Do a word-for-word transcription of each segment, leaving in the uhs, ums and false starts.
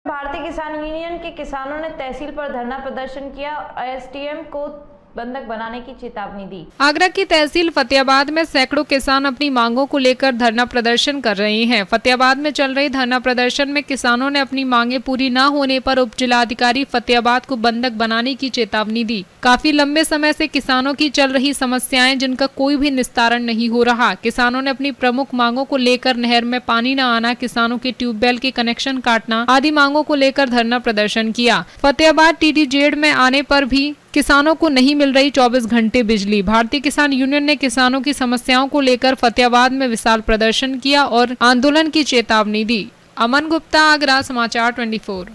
भारतीय किसान यूनियन के किसानों ने तहसील पर धरना प्रदर्शन किया और एसडीएम को बंधक बनाने की चेतावनी दी। आगरा की तहसील फतेहाबाद में सैकड़ों किसान अपनी मांगों को लेकर धरना प्रदर्शन कर रहे हैं। फतेहाबाद में चल रहे धरना प्रदर्शन में किसानों ने अपनी मांगे पूरी न होने पर उप जिलाधिकारी फतेहाबाद को बंधक बनाने की चेतावनी दी। काफी लंबे समय से किसानों की चल रही समस्याएं जिनका कोई भी निस्तारण नहीं हो रहा। किसानों ने अपनी प्रमुख मांगों को लेकर नहर में पानी न आना, किसानों के ट्यूबवेल के कनेक्शन काटना आदि मांगों को लेकर धरना प्रदर्शन किया। फतेहाबाद टीटीजेड में आने पर भी किसानों को नहीं मिल रही चौबीस घंटे बिजली। भारतीय किसान यूनियन ने किसानों की समस्याओं को लेकर फतेहाबाद में विशाल प्रदर्शन किया और आंदोलन की चेतावनी दी। अमन गुप्ता, आगरा समाचार चौबीस।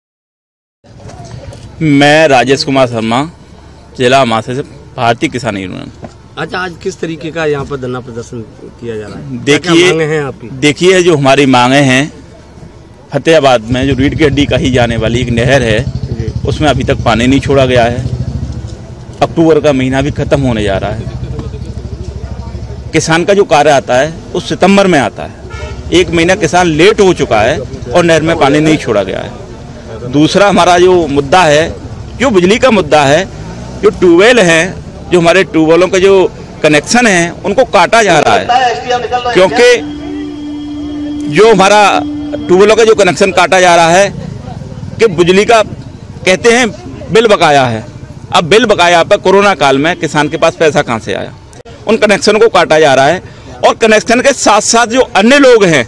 मैं राजेश कुमार शर्मा, जिला मासे से भारतीय किसान यूनियन। अच्छा, आज किस तरीके का यहाँ पर धरना प्रदर्शन किया जा रहा है? देखिए देखिए जो हमारी मांगे हैं, फतेहाबाद में जो रीढ़ की हड्डी कही जाने वाली एक नहर है, उसमें अभी तक पानी नहीं छोड़ा गया है। अक्टूबर का महीना भी खत्म होने जा रहा है। किसान का जो कार्य आता है वो सितंबर में आता है। एक महीना किसान लेट हो चुका है और नहर में पानी नहीं छोड़ा गया है। दूसरा हमारा जो मुद्दा है, जो बिजली का मुद्दा है, जो ट्यूबवेल हैं, जो हमारे ट्यूबवेलों के जो कनेक्शन हैं उनको काटा जा रहा है, क्योंकि जो हमारा ट्यूबवेलों का जो कनेक्शन काटा जा रहा है कि बिजली का कहते हैं बिल बकाया है। अब बिल बकाया पर कोरोना काल में किसान के पास पैसा कहां से आया? उन कनेक्शन को काटा जा रहा है और कनेक्शन के साथ साथ जो अन्य लोग हैं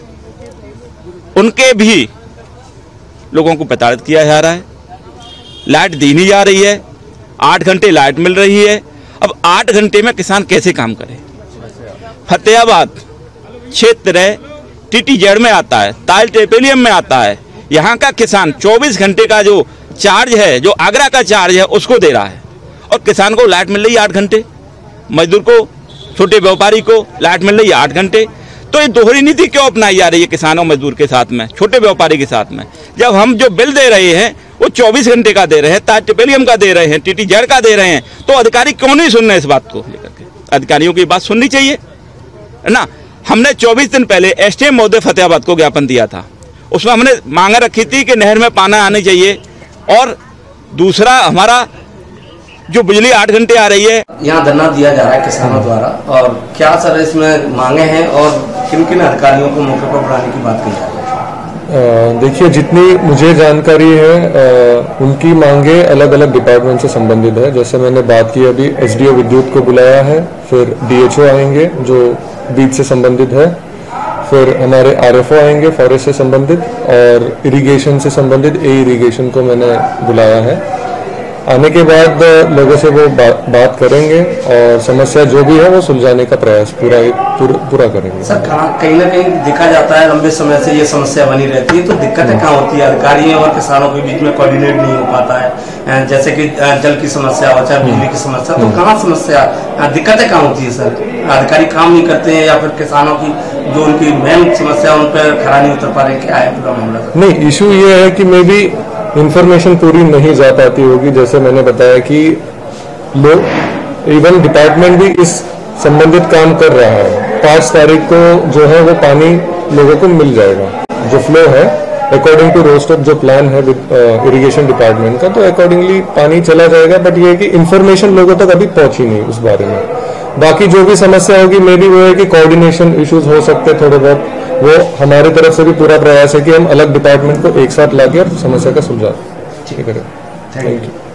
उनके भी लोगों को प्रताड़ित किया जा रहा है। लाइट दी नहीं जा रही है, आठ घंटे लाइट मिल रही है। अब आठ घंटे में किसान कैसे काम करे? फतेहाबाद क्षेत्र टीटीजेड में आता है, ताल टेपेलियम में आता है। यहाँ का किसान चौबीस घंटे का जो चार्ज है, जो आगरा का चार्ज है, उसको दे रहा है और किसान को लाइट मिल रही है आठ घंटे, मजदूर को, छोटे व्यापारी को लाइट मिल रही है आठ घंटे। तो ये दोहरी नीति क्यों अपनाई जा रही है किसानों मजदूर के साथ में, छोटे व्यापारी के साथ में? जब हम जो बिल दे रहे हैं वो चौबीस घंटे का दे रहे हैं, ताज टेपेलियम का दे रहे हैं, टीटीजेड का दे रहे हैं, तो अधिकारी क्यों नहीं सुन रहे इस बात को लेकर के? अधिकारियों की बात सुननी चाहिए, है ना। हमने चौबीस दिन पहले एसडीएम महोदय फतेहाबाद को ज्ञापन दिया था। उसमें हमने मांगा रखी थी कि नहर में पानी आनी चाहिए और दूसरा हमारा जो बिजली आठ घंटे आ रही है। यहाँ धरना दिया जा रहा है किसानों द्वारा, और क्या सर इसमें मांगे हैं और किन किन अधिकारियों को मौके पर बुलाने की बात की जा रही है? देखिए, जितनी मुझे जानकारी है आ, उनकी मांगे अलग अलग डिपार्टमेंट से संबंधित है। जैसे मैंने बात की, अभी एसडीओ विद्युत को बुलाया है, फिर डीएचओ आएंगे जो बीज से संबंधित है, फिर हमारे आरएफओ आएंगे फॉरेस्ट से संबंधित, और इरिगेशन से संबंधित ए इरिगेशन को मैंने बुलाया है। आने के बाद लोगों से वो बा, बात करेंगे और समस्या जो भी है वो सुलझाने का प्रयास पूरा पूरा, पूरा करेंगे। सर, कहीं ना कहीं देखा जाता है लंबे समय से ये समस्या बनी रहती है, तो दिक्कतें कहाँ होती है? अधिकारियों और किसानों के बीच में कोऑर्डिनेट नहीं हो पाता है, जैसे कि जल की समस्या हो चाहे बिजली की समस्या, तो कहाँ समस्या दिक्कतें कहाँ होती है सर? अधिकारी काम नहीं करते हैं या फिर किसानों की जो उनकी मेन समस्या उन पर खरा नहीं उतर पा रहे? क्या है पूरा मामला? नहीं, इशू ये है कि मे बी इंफॉर्मेशन पूरी नहीं जा पाती होगी। जैसे मैंने बताया कि लोग, इवन डिपार्टमेंट भी इस संबंधित काम कर रहा है। पांच तारीख को जो है वो पानी लोगों को मिल जाएगा, जो फ्लो है अकॉर्डिंग टू रोस्टर जो प्लान है इरिगेशन डिपार्टमेंट का, तो अकॉर्डिंगली पानी चला जाएगा। बट ये है कि इंफॉर्मेशन लोगों तक अभी पहुंची नहीं उस बारे में। बाकी जो भी समस्या होगी मे बी वो है कि कोऑर्डिनेशन इश्यूज हो सकते हैं थोड़े बहुत, वो हमारी तरफ से भी पूरा प्रयास है कि हम अलग डिपार्टमेंट को एक साथ लाके और समस्या का सुलझाव ठीक है। Thank you.